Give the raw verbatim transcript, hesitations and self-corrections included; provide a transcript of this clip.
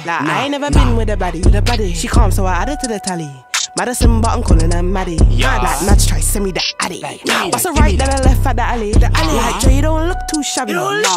Like nah, I ain't never nah. been with a baddie, with a baddie. She calm, so I added to the tally. Madison, but I'm calling her Maddie. Yeah. Like Mads try send me the addy. Like, what's like, the right that I left at the alley? The alley. Like Dre, you don't look too shabby.